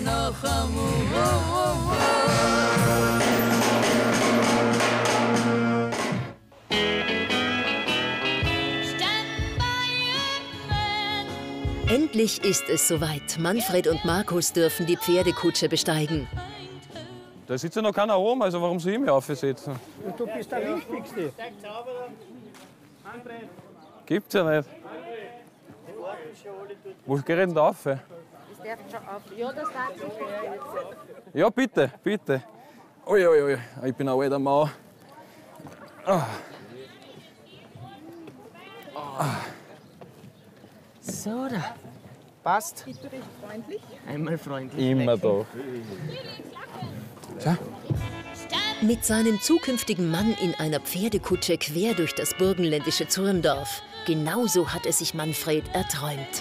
noch einmal. Endlich ist es soweit. Manfred und Markus dürfen die Pferdekutsche besteigen. Da sitzt ja noch keiner oben, also warum soll ich mich aufsetzen? Du bist der Wichtigste. Gibt's ja nicht. Wo geht denn da rauf? Ja, das darf ich. Ja, bitte, bitte. Ui, ui, ui. Ich bin ein alter Mann. So, da. Passt. Bist du recht freundlich? Einmal freundlich. Immer da. So. Mit seinem zukünftigen Mann in einer Pferdekutsche quer durch das burgenländische Zurndorf. Genauso hat es sich Manfred erträumt.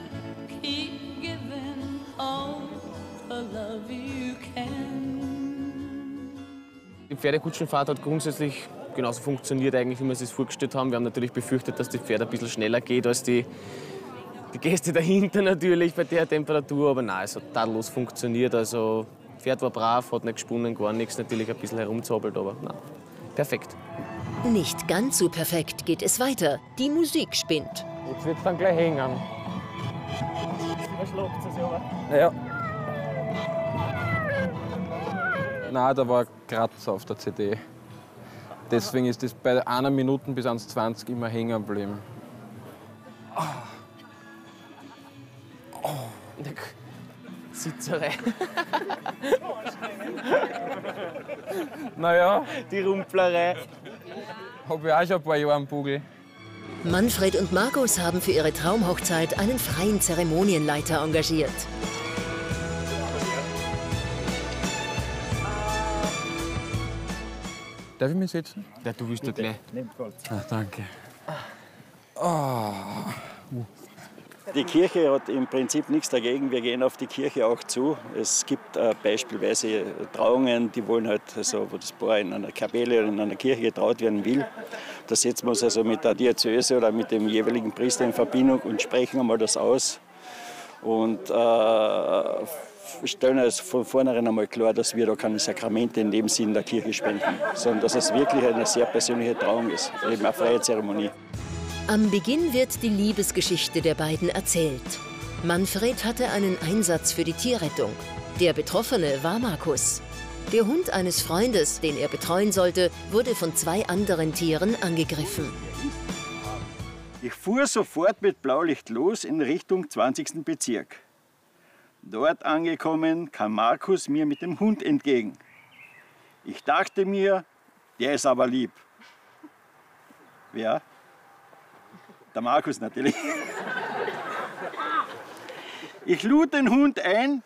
Die Pferdekutschenfahrt hat grundsätzlich genauso funktioniert, eigentlich, wie wir es sich vorgestellt haben. Wir haben natürlich befürchtet, dass die Pferd ein bisschen schneller geht als die Gäste dahinter natürlich bei der Temperatur. Aber nein, es hat tadellos funktioniert. Also, das Pferd war brav, hat nicht gesponnen, gar nichts. Natürlich ein bisschen herumzappelt, aber nein, perfekt. Nicht ganz so perfekt geht es weiter. Die Musik spinnt. Jetzt wird's dann gleich hängen. Verschluckt es ja. Ja. Nein, da war ein Kratzer auf der CD. Deswegen ist das bei 1 Minute bis 1,20 immer hängen geblieben. Sitzerei. Naja, Die Rumplerei. hab ich auch schon ein paar Jahre am Bugel. Manfred und Markus haben für ihre Traumhochzeit einen freien Zeremonienleiter engagiert. Darf ich mich setzen? Ja, du willst doch gleich. Ach, danke. Die Kirche hat im Prinzip nichts dagegen. Wir gehen auf die Kirche auch zu. Es gibt beispielsweise Trauungen, die wollen halt, also, wo das Paar in einer Kapelle oder in einer Kirche getraut werden will. Da setzen wir uns also mit der Diözese oder mit dem jeweiligen Priester in Verbindung und sprechen einmal das aus. Und stellen es von vornherein einmal klar, dass wir da keine Sakramente in dem Sinn der Kirche spenden, sondern dass es wirklich eine sehr persönliche Trauung ist, eben eine freie Zeremonie. Am Beginn wird die Liebesgeschichte der beiden erzählt. Manfred hatte einen Einsatz für die Tierrettung. Der Betroffene war Markus. Der Hund eines Freundes, den er betreuen sollte, wurde von 2 anderen Tieren angegriffen. Ich fuhr sofort mit Blaulicht los in Richtung 20. Bezirk. Dort angekommen kam Markus mir mit dem Hund entgegen. Ich dachte mir, der ist aber lieb. Wer? Der Markus natürlich. Ich lud den Hund ein.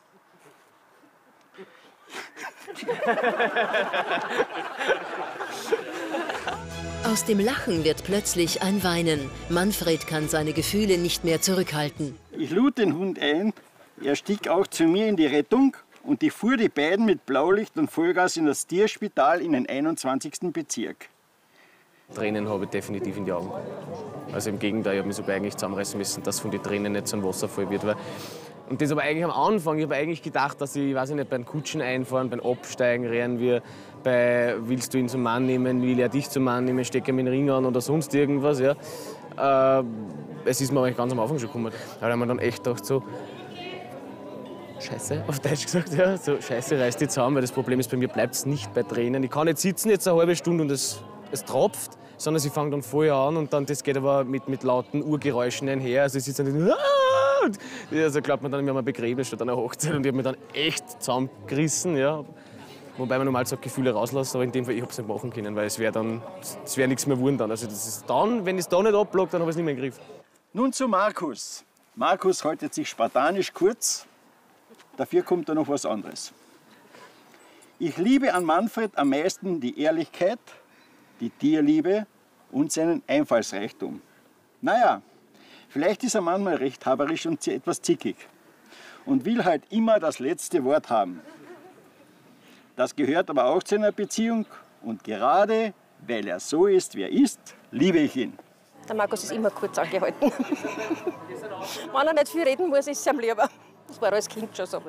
Aus dem Lachen wird plötzlich ein Weinen. Manfred kann seine Gefühle nicht mehr zurückhalten. Ich lud den Hund ein. Er stieg auch zu mir in die Rettung und ich fuhr die beiden mit Blaulicht und Vollgas in das Tierspital in den 21. Bezirk. Tränen habe ich definitiv in die Augen. Also im Gegenteil, ich habe mich sogar eigentlich zusammenreißen müssen, dass von den Tränen nicht so ein Wasserfall wird. Und das aber eigentlich am Anfang, ich habe eigentlich gedacht, dass ich, weiß ich nicht, beim Kutschen einfahren, beim Absteigen rennen wir, bei willst du ihn zum Mann nehmen, will er dich zum Mann nehmen, stecke ihm den Ring an oder sonst irgendwas. Ja. Es ist mir eigentlich ganz am Anfang schon gekommen. Da haben wir dann echt gedacht, so, Scheiße, auf Deutsch gesagt, ja, so Scheiße, reiß dich zusammen, weil das Problem ist, bei mir bleibt es nicht bei Tränen. Ich kann nicht sitzen jetzt eine halbe Stunde und es tropft, sondern sie fangen dann vorher an und dann, das geht aber mit lauten Urgeräuschen einher. Also es ist dann, also glaubt man dann, wir haben ein Begräbnis statt einer Hochzeit und ich habe mich dann echt zusammengerissen, ja. Wobei man normal so Gefühle rauslassen, aber in dem Fall, ich habe es nicht machen können, weil es wäre nichts mehr geworden dann. Also das ist dann, wenn ich es da nicht abblocke, dann habe ich es nicht mehr im Griff. Nun zu Markus. Markus haltet sich spartanisch kurz, dafür kommt da noch was anderes. Ich liebe an Manfred am meisten die Ehrlichkeit, die Tierliebe und seinen Einfallsreichtum. Naja, vielleicht ist er manchmal rechthaberisch und etwas zickig und will halt immer das letzte Wort haben. Das gehört aber auch zu einer Beziehung und gerade weil er so ist, wie er ist, liebe ich ihn. Der Markus ist immer kurz angehalten. Wenn er nicht viel reden muss, ist es ihm lieber. Das war als Kind schon so.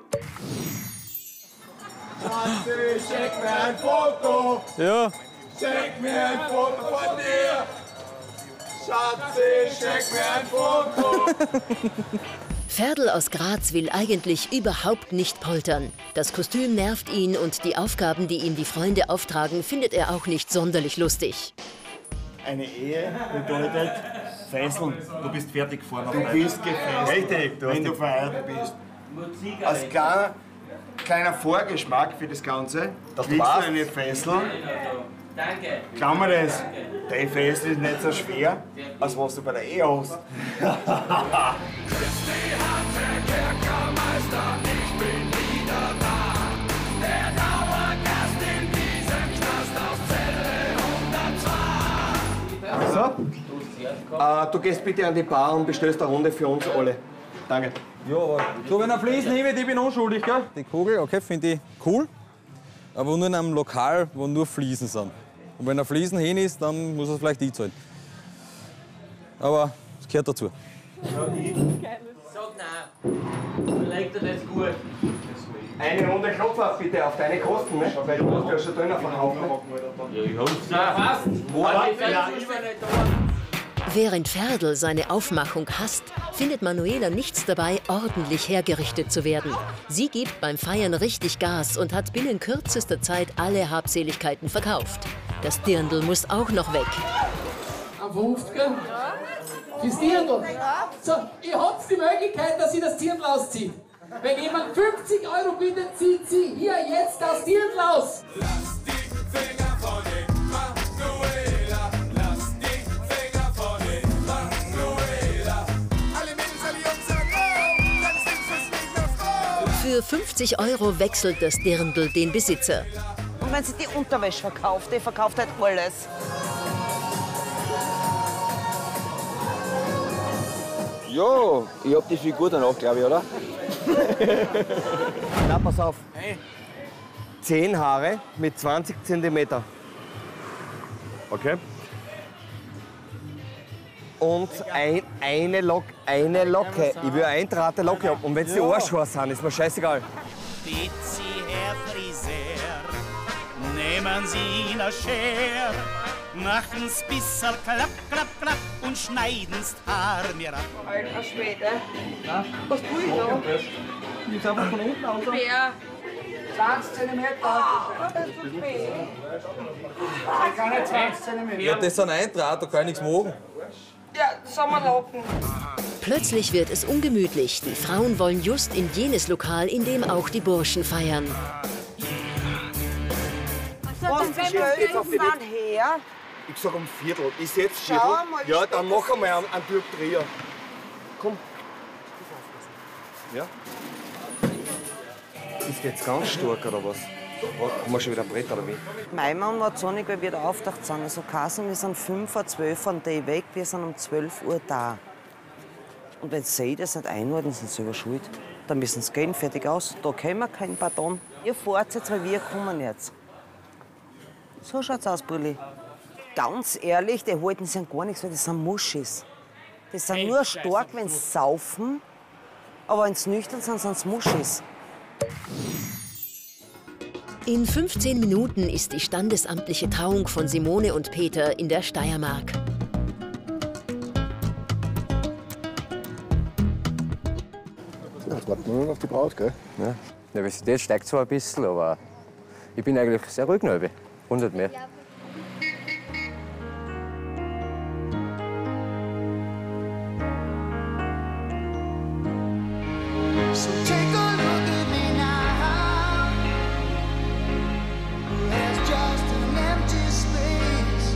Schatzi, schick mir ein Foto. Ja. Schick mir ein Foto von dir. Schatzi, schick mir ein Foto. Ferdl aus Graz will eigentlich überhaupt nicht poltern. Das Kostüm nervt ihn und die Aufgaben, die ihm die Freunde auftragen, findet er auch nicht sonderlich lustig. Eine Ehe bedeutet Fesseln. Du bist fertig gefahren. Du bist gefesselt, Richtig, wenn du verheiratet bist. Als kleiner Vorgeschmack für das Ganze kriegst du eine Fessel. Glaub mir das, die Fessel ist nicht so schwer, als was du bei der Ehe hast. So, du gehst bitte an die Bar und bestellst eine Runde für uns alle. Danke. Ja, aber so, wenn er Fliesen hebt, ich bin unschuldig, gell? Die Kugel, okay, finde ich cool. Aber nur in einem Lokal, wo nur Fliesen sind. Und wenn er Fliesen hin ist, dann muss er es vielleicht einzahlen. Aber es gehört dazu. Sag nein. Überleg dir das gut. Eine Runde Klopf auf bitte, auf deine Kosten, ne? Weil du musst ja schon Döner verkaufen. Ja, ich hab's fast. Während Ferdl seine Aufmachung hasst, findet Manuela nichts dabei, ordentlich hergerichtet zu werden. Sie gibt beim Feiern richtig Gas und hat binnen kürzester Zeit alle Habseligkeiten verkauft. Das Dirndl muss auch noch weg. Am 50. Fürs Dirndl. So, ihr habt die Möglichkeit, dass sie das Dirndl auszieht. Wenn jemand 50 € bietet, zieht sie hier jetzt das Dirndl aus. Lass die Finger von den Manuela. Lass die Finger von den Manuela. Alle Mädels, alle Jungs sagen oh, dann singst du's nicht mehr froh. Für 50 € wechselt das Dirndl den Besitzer. Und wenn sie die Unterwäsche verkauft, die verkauft halt alles. Ja, ich hab die Figur danach, glaube ich, oder? Na, pass auf. 10 Haare mit 20 cm. Okay. Und eine Locke. Ich will eine eintrate Locke haben. Und wenn es die Arschhaare sind, ist mir scheißegal. Bitte Sie, Herr Friseur, nehmen Sie eine Schere, machen's bisserl klapp, klapp, klapp und schneiden's Haar mir ab. Alter Schwede. Was tue ich da? Jetzt einfach von unten aus. Wer? 20 cm. Das ist zu spät. Keine 20 cm. Ja, das sind Eintracht, da kann ich nichts machen. Ja, Sommerlocken. Plötzlich wird es ungemütlich. Die Frauen wollen just in jenes Lokal, in dem auch die Burschen feiern. Was bestellst du dann her? Ich sag um Viertel. Ist jetzt Viertel? Schau mal, Ja, dann machen wir einen Typ Trier. Komm. Ja? Ist jetzt ganz stark oder was? Haben wir schon wieder ein Brett oder wie? Mein Mann war zornig, weil wir da auftaucht sind. Also Kassen, wir sind 5 vor 12 von Day weg, wir sind um 12 Uhr da. Und wenn sie das nicht einordnen, sind sie selber schuld. Dann müssen sie gehen, fertig aus. Da können wir kein Pardon. Ihr fahrt jetzt, weil wir kommen jetzt. So schaut's aus, Bulli. Ganz ehrlich, die halten sich an gar nichts, weil das sind Muschis. Die sind nur stark, wenn sie saufen, aber wenn sie nüchtern sind, sind sie Muschis. In 15 Minuten ist die standesamtliche Trauung von Simone und Peter in der Steiermark. Jetzt warten wir nur auf die Braut, gell? Ja. Die Nervosität steigt zwar ein bisschen, aber ich bin eigentlich sehr ruhig noch. 100 mehr. So take a look at me now. There's just an empty space.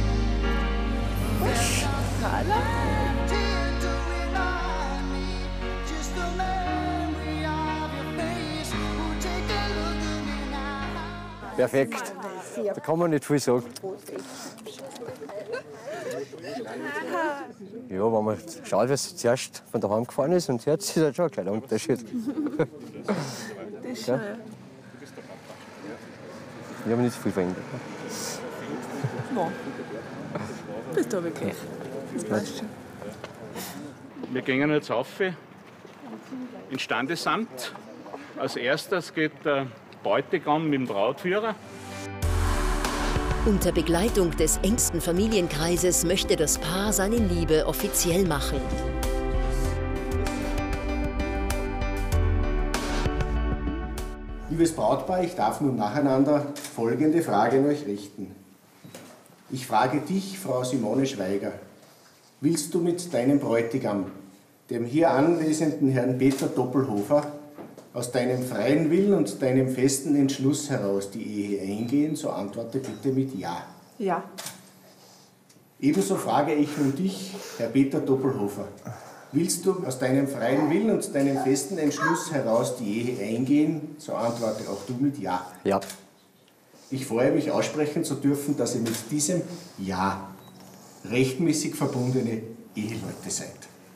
Just a memory of your face. Oh, take a look at me now. Perfekt. Da kann man nicht viel sagen. Ja, wenn man schaut, was zuerst von daheim gefahren ist und jetzt ist halt schon ein kleiner Unterschied. Das ist schön. Ich habe nicht viel verändert. Ja. Das ist aber gleich. Das passt schon. Wir gehen jetzt rauf ins Standesamt Als erstes geht der Bräutigam mit dem Brautführer. Unter Begleitung des engsten Familienkreises möchte das Paar seine Liebe offiziell machen. Liebes Brautpaar, ich darf nun nacheinander folgende Frage an euch richten. Ich frage dich, Frau Simone Schweiger, willst du mit deinem Bräutigam, dem hier anwesenden Herrn Peter Doppelhofer, aus deinem freien Willen und deinem festen Entschluss heraus die Ehe eingehen? So antworte bitte mit Ja. Ja. Ebenso frage ich nun dich, Herr Peter Doppelhofer, willst du aus deinem freien Willen und deinem festen Entschluss heraus die Ehe eingehen? So antworte auch du mit Ja. Ja. Ich freue mich aussprechen zu dürfen, dass ihr mit diesem Ja rechtmäßig verbundene Eheleute seid.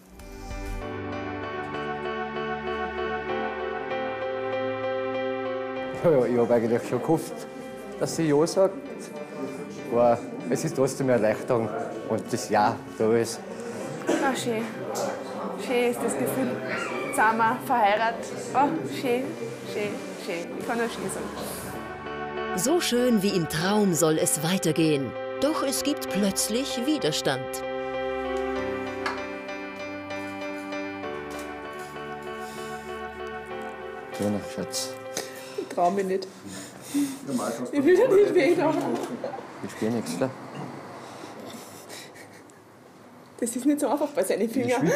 Ja, ich habe eigentlich schon gehofft, dass sie Ja sagt. Aber es ist trotzdem eine Erleichterung und das Ja da ist. Ah, schön. Schön ist das Gefühl. Jetzt sind wir verheiratet. Oh, schön, schön, schön. Ich kann nur schön sagen. So schön wie im Traum soll es weitergehen. Doch es gibt plötzlich Widerstand. So, noch Schatz. Ich trau mich nicht. Ich will ja nicht weh da. Ich spüre nichts, klar. Das ist nicht so einfach bei seinen Fingern.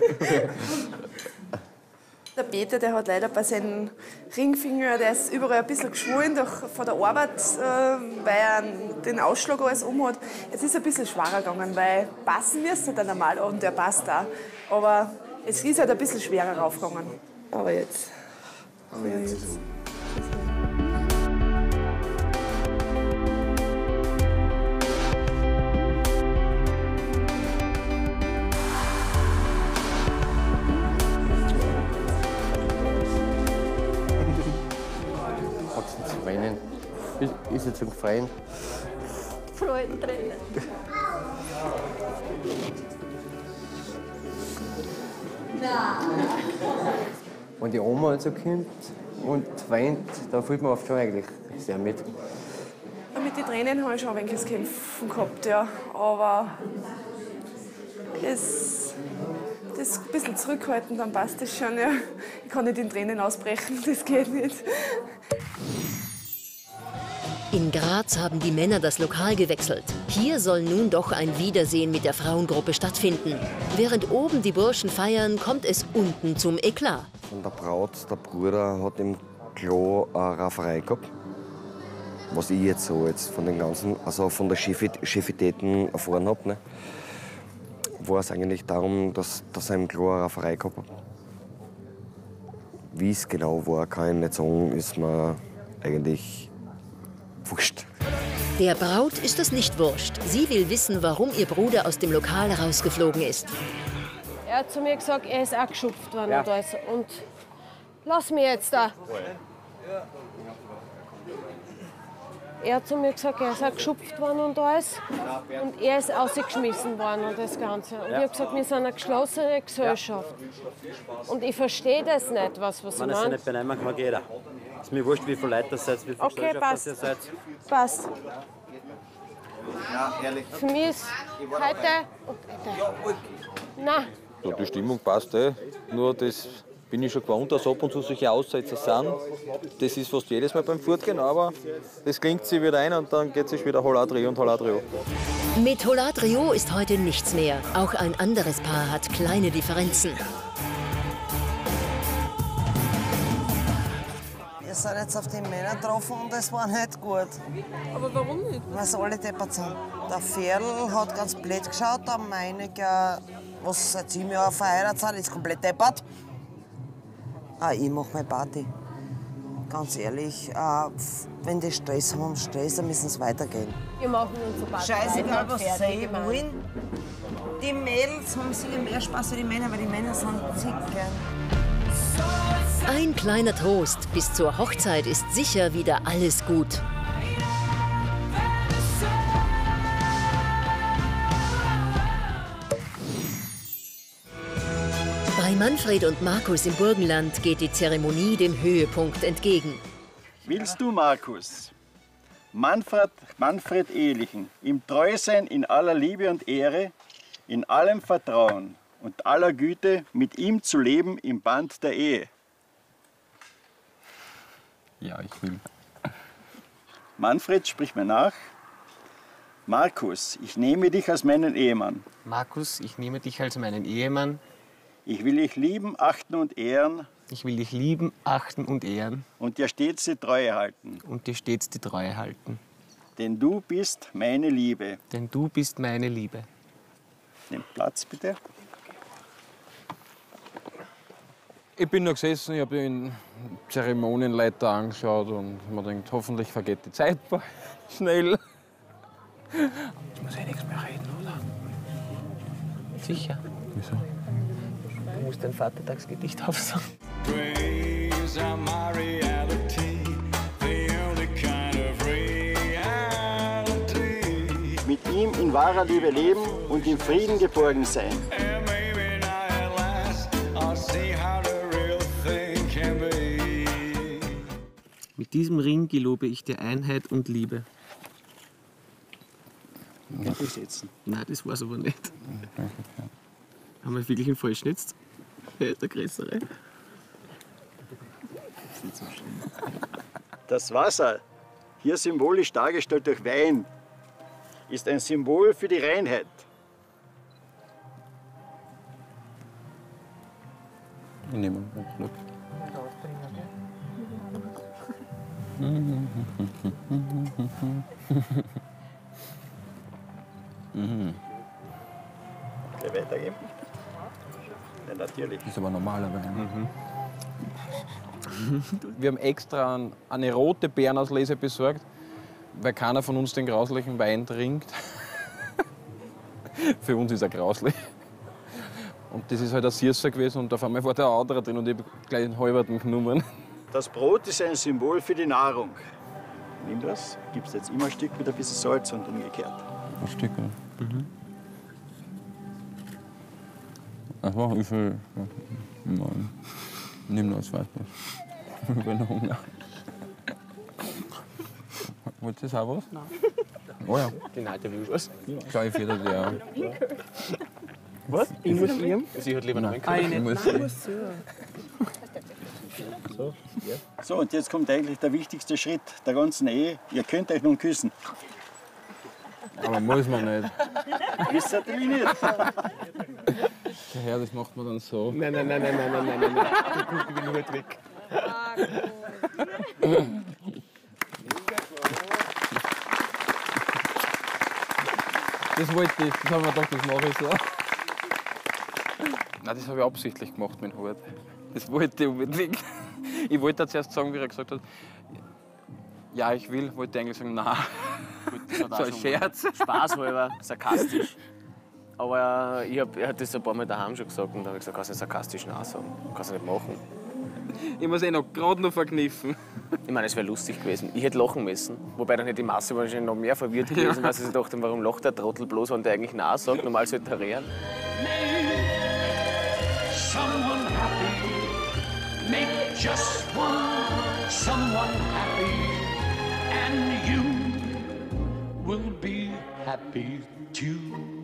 Der Peter, der hat leider bei seinen Ringfingern, der ist überall ein bisschen geschwollen von der Arbeit, weil er den Ausschlag alles hat. Es ist ein bisschen schwerer gegangen, weil passen müsste der normal und der passt auch. Aber es ist halt ein bisschen schwerer raufgegangen. Aber jetzt. Ist jetzt zum Freien. Freudentränen. Wenn die Oma also kommt und weint, da fühlt man oft schon eigentlich sehr mit. Mit den Tränen habe ich schon ein wenig das Kämpfen gehabt, ja. Aber das ein bisschen zurückhalten, dann passt das schon. Ja. Ich kann nicht in Tränen ausbrechen, das geht nicht. In Graz haben die Männer das Lokal gewechselt. Hier soll nun doch ein Wiedersehen mit der Frauengruppe stattfinden. Während oben die Burschen feiern, kommt es unten zum Eklat. Von der Braut, der Bruder hat im Klo eine Rafferei gehabt. Was ich jetzt so von den ganzen, also von der Chefitäten erfahren habe, ne, war es eigentlich darum, dass er im Klo eine Rafferei gehabt hat. Wie es genau war, kann ich nicht sagen, ist mir eigentlich wurscht. Der Braut ist es nicht wurscht. Sie will wissen, warum ihr Bruder aus dem Lokal rausgeflogen ist. Er hat zu mir gesagt, er ist auch geschupft worden und alles. Und lass mich jetzt da. Er hat zu mir gesagt, er ist auch geschupft worden und alles. Und er ist rausgeschmissen worden und das Ganze. Und ich habe gesagt, wir sind eine geschlossene Gesellschaft. Und ich verstehe das nicht, was ich meine. Wenn es sich nicht benehmen kann, geht er. Es ist mir wurscht, wie viele Leute das seid, wie viele okay, passt. ihr seid. Passt. Ja, ehrlich. Für mich ist heute und heute. Nein. Ja, die Stimmung passt nur das bin ich schon gewohnt, dass ab und zu solche Aussetzer sind. Das ist fast jedes Mal beim Fortgehen, aber das klingt sich wieder ein und dann geht es wieder Holadrio und Holadrio. Mit Holadrio ist heute nichts mehr. Auch ein anderes Paar hat kleine Differenzen. Wir sind jetzt auf die Männer getroffen und das war nicht gut. Aber warum nicht? Weil sie alle deppert sind. Der Ferl hat ganz blöd geschaut, der Meiniger, was seit 7 Jahren verheiratet sind, ist komplett deppert. Ich mache meine Party. Ganz ehrlich, wenn die Stress haben, dann müssen sie weitergehen. Wir machen unsere Party. Scheißegal, was sie wollen. Die Mädels haben sicher mehr Spaß als die Männer, weil die Männer sind Zicken. Ein kleiner Trost. Bis zur Hochzeit ist sicher wieder alles gut. Bei Manfred und Markus im Burgenland geht die Zeremonie dem Höhepunkt entgegen. Willst du, Markus, Manfred Ehelichen, ihm treu sein in aller Liebe und Ehre, in allem Vertrauen und aller Güte, mit ihm zu leben im Band der Ehe? Ja, ich will. Manfred, sprich mir nach. Markus, ich nehme dich als meinen Ehemann. Markus, ich nehme dich als meinen Ehemann. Ich will dich lieben, achten und ehren. Ich will dich lieben, achten und ehren. Und dir stets die Treue halten. Und dir stets die Treue halten. Denn du bist meine Liebe. Denn du bist meine Liebe. Nimm Platz, bitte. Ich bin noch gesessen, ich habe den Zeremonienleiter angeschaut und mir gedacht, hoffentlich vergeht die Zeit schnell. Ich muss nichts mehr reden, oder? Sicher. Wieso? Du musst dein Vatertagsgedicht aufsagen. Dreams are my reality, the only kind of reality. Mit ihm in wahrer Liebe leben und im Frieden geborgen sein. And maybe not at last, I'll see how the real thing can be. Mit diesem Ring gelobe ich dir Einheit und Liebe. Ja, besetzen. Nein, das war's aber nicht. Haben wir wirklich einen falschen jetzt? Wer ist der Größere? Das Wasser, hier symbolisch dargestellt durch Wein, ist ein Symbol für die Reinheit. Ich nehme einen Schluck. Gleich weitergeben? Ja, natürlich. Das ist aber normaler Wein. Wir haben extra eine rote Beerenauslese besorgt, weil keiner von uns den grauslichen Wein trinkt. Für uns ist er grauslich. Und das ist halt ein Süßer gewesen und auf einmal war der andere drin und ich habe gleich einen halben genommen. Das Brot ist ein Symbol für die Nahrung. Nimm das, gibst jetzt immer ein Stück mit ein bisschen Salz und umgekehrt. Ein Stück, ja. Ach, wie viel? Nein. Nimm nur das Weißbrot. Ich bin noch Hunger. Wollt ihr das auch was? Nein. Oh ja. Die alte will was. Gleich wieder der. Was? Ich muss nehmen? Sie hat lieber noch einen. So, und jetzt kommt eigentlich der wichtigste Schritt der ganzen Ehe. Ihr könnt euch nun küssen. Aber muss man nicht. Ist natürlich nicht. Der Herr, das macht man dann so. Nein. Du guckst, ich bin halt weg. Das wollte ich, das haben wir gedacht, das mache ich so. Nein, das habe ich absichtlich gemacht mit dem Hut. Das wollte ich unbedingt. Ich wollte zuerst sagen, wie er gesagt hat, ja, ich will, wollte eigentlich sagen, nein. So ein Scherz. Spaßhalber, sarkastisch. Aber er hat das ein paar Mal daheim schon gesagt und da habe ich gesagt, kannst du nicht sarkastisch nein sagen, kannst du nicht machen. Ich muss gerade noch verkniffen. Ich meine, es wäre lustig gewesen. Ich hätte lachen müssen. Wobei dann hätte die Masse wahrscheinlich noch mehr verwirrt gewesen, weil sie sich dachten, warum lacht der Trottel bloß, wenn der eigentlich nein sagt. Normal sollte er rehren. Someone happy, make just someone happy, and you will be happy too.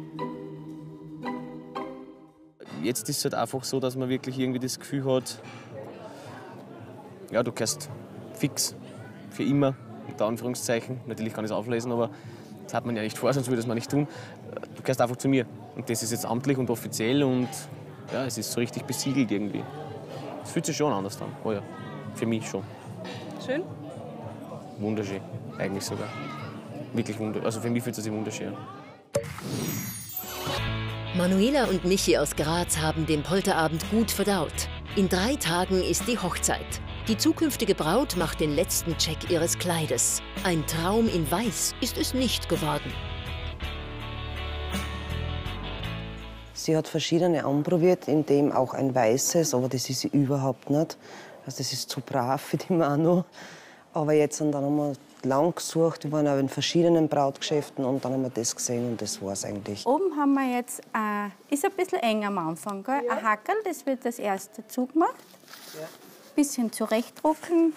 Jetzt ist es halt einfach so, dass man wirklich irgendwie das Gefühl hat, ja, du gehörst fix, für immer, unter Anführungszeichen. Natürlich kann ich es auflesen, aber das hat man ja nicht vor, sonst würde es man nicht tun. Du gehörst einfach zu mir. Und das ist jetzt amtlich und offiziell und ja, es ist so richtig besiegelt irgendwie. Es fühlt sich schon anders an. Oh ja, für mich schon. Schön? Wunderschön, eigentlich sogar. Wirklich wunderschön. Also für mich fühlt es sich wunderschön an. Manuela und Michi aus Graz haben den Polterabend gut verdaut. In 3 Tagen ist die Hochzeit. Die zukünftige Braut macht den letzten Check ihres Kleides. Ein Traum in Weiß ist es nicht geworden. Sie hat verschiedene anprobiert, in dem auch ein weißes, aber das ist sie überhaupt nicht. Also das ist zu brav für die Manu. Aber jetzt dann haben wir lang gesucht, wir waren auch in verschiedenen Brautgeschäften und dann haben wir das gesehen und das war es eigentlich. Oben haben wir jetzt, ist ein bisschen eng am Anfang, gell? Ein Hackerl, das wird das erste zugemacht. Ja. Bisschen zurechtdrucken.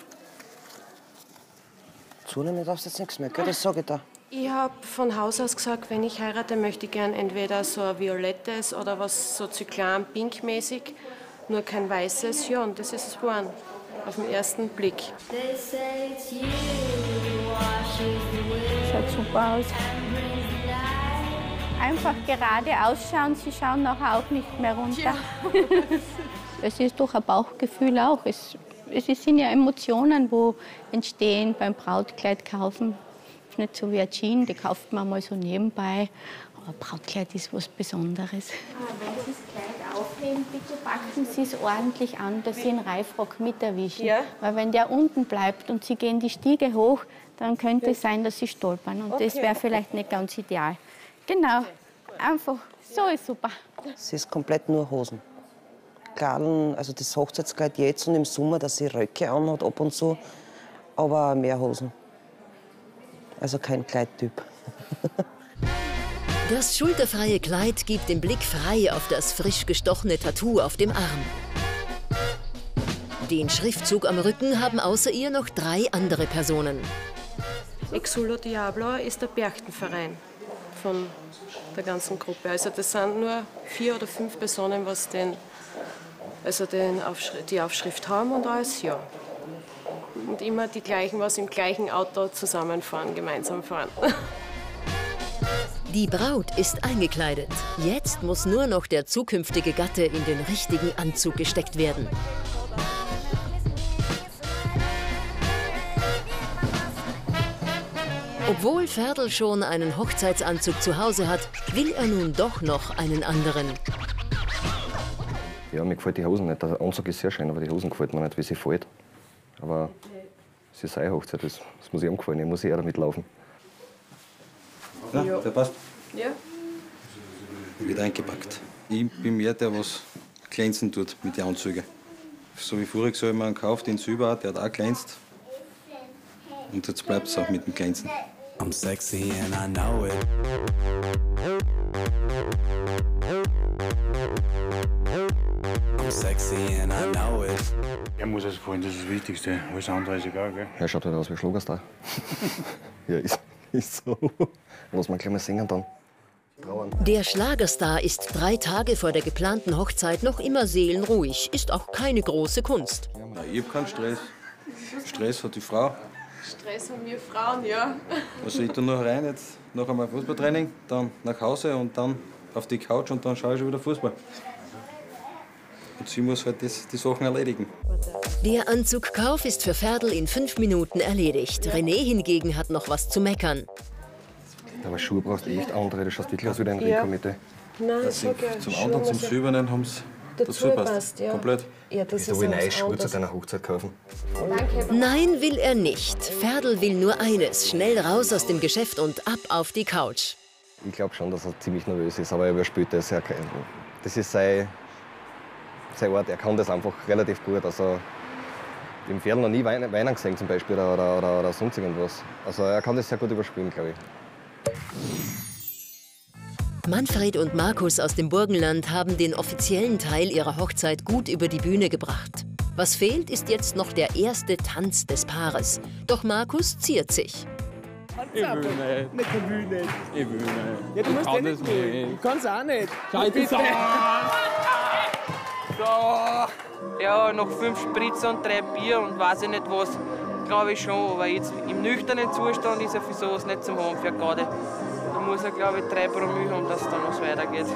Zunehmen darfst du jetzt nichts mehr, gell? Das sage ich da. Ich habe von Haus aus gesagt, wenn ich heirate, möchte ich gern entweder so ein violettes oder was so Zyklan-Pink-mäßig, nur kein weißes. Ja, und das ist es geworden, auf den ersten Blick. Schaut super aus. Einfach gerade ausschauen, sie schauen nachher auch nicht mehr runter. Ja. Es ist doch ein Bauchgefühl auch. Es sind ja Emotionen, die entstehen beim Brautkleid kaufen. Es ist nicht so wie ein Jean, die kauft man mal so nebenbei. Aber ein Brautkleid ist was Besonderes. Wenn Sie das Kleid aufheben, bitte packen Sie es ordentlich an, dass Sie den Reifrock mit erwischen. Ja. Weil wenn der unten bleibt und Sie gehen die Stiege hoch, dann könnte es sein, dass Sie stolpern. Und das wäre vielleicht nicht ganz ideal. Genau, einfach, so ist super. Es ist komplett nur Hosen. Kleidung, also das Hochzeitskleid jetzt und im Sommer, dass sie Röcke anhat ab und zu, aber mehr Hosen. Also kein Kleidtyp. Das schulterfreie Kleid gibt den Blick frei auf das frisch gestochene Tattoo auf dem Arm. Den Schriftzug am Rücken haben außer ihr noch 3 andere Personen. Exulo Diablo ist der Berchtenverein von der ganzen Gruppe. Also das sind nur 4 oder 5 Personen, was die Aufschrift haben und alles, ja. Und immer die gleichen, was im gleichen Auto zusammenfahren, gemeinsam fahren. Die Braut ist eingekleidet. Jetzt muss nur noch der zukünftige Gatte in den richtigen Anzug gesteckt werden. Obwohl Ferdl schon einen Hochzeitsanzug zu Hause hat, will er nun doch noch einen anderen. Ja, mir gefällt die Hosen nicht. Der Anzug ist sehr schön, aber die Hosen gefällt mir nicht, wie sie fällt. Aber es ist eine Hochzeit, das muss ihm gefallen. Ich muss eher damit laufen. Ja, der passt. Ja. Wird eingepackt. Ich bin mehr der, was glänzen tut mit den Anzügen. So wie voriges Jahr jemand gekauft, den Silber, der hat auch glänzt. Und jetzt bleibt es auch mit dem Glänzen. I'm sexy and I know it. I'm sexy and I know it. Er muss es gefallen, das ist das Wichtigste. Alles andere ist egal, gell? Er schaut halt aus wie ein Schlagerstar. Ja, ist so. Lass mal gleich mal singen dann. Der Schlagerstar ist 3 Tage vor der geplanten Hochzeit noch immer seelenruhig. Ist auch keine große Kunst. Ja, ich habe keinen Stress. Stress hat die Frau. Stress haben wir Frauen, ja. Also ich tue noch rein, jetzt nach einmal Fußballtraining, dann nach Hause und dann auf die Couch und dann schaue ich schon wieder Fußball. Und sie muss halt die Sachen erledigen. Der Anzugkauf ist für Ferdl in 5 Minuten erledigt. René hingegen hat noch was zu meckern. Aber Schuhe brauchst du echt andere, du schaust wirklich aus wie dein Rico-Mitte. Nein, dass sie zum anderen, zum Silbernen haben es dazu passt. Ja. Komplett. Ja, das Wieso will ich neue Schuhe zu deiner Hochzeit kaufen? Nein, will er nicht. Ferdl will nur eines: schnell raus aus dem Geschäft und ab auf die Couch. Ich glaube schon, dass er ziemlich nervös ist, aber er überspielt das. Das ist sein Ort, er kann das einfach relativ gut. Also, im Pferd noch nie weinen gesehen zum Beispiel oder sonst irgendwas. Also er kann das sehr gut überspielen, glaube ich. Manfred und Markus aus dem Burgenland haben den offiziellen Teil ihrer Hochzeit gut über die Bühne gebracht. Was fehlt, ist jetzt noch der erste Tanz des Paares. Doch Markus ziert sich. Ich will nicht. Nicht, ich will nicht. Ich will nicht. Ja, du musst kann nicht das gehen. nicht. Du kannst auch nicht. Schau jetzt Bitte. So, ja, noch 5 Spritzer und 3 Bier und weiß ich nicht was, glaube ich schon. Aber jetzt im nüchternen Zustand ist er für sowas nicht zum haben, für gerade. Da muss er, glaube ich, 3 Promille haben, dass es dann noch weitergeht.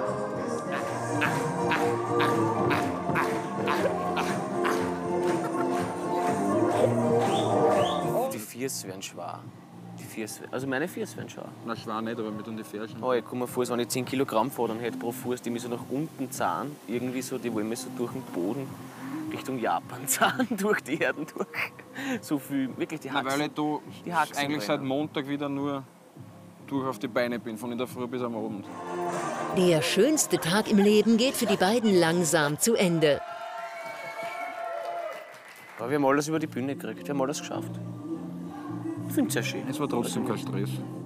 Die Füße werden schwer. Also meine Füße werden schwer. Na, schwer nicht, aber mit um die Fersen. Oh, ich komme mir vor, wenn ich 10 Kilogramm fahre, dann hätte pro Fuß, die mich so nach unten zahlen. Irgendwie so, die wollen mich so durch den Boden Richtung Japan zahlen, durch die Erden durch. So viel, wirklich die Haxen. Weil ich da eigentlich seit Montag wieder nur durch auf die Beine bin, von in der Früh bis am Abend. Der schönste Tag im Leben geht für die beiden langsam zu Ende. Aber wir haben alles über die Bühne gekriegt, wir haben alles geschafft. Ich finde es sehr schön. Es war trotzdem kein Stress.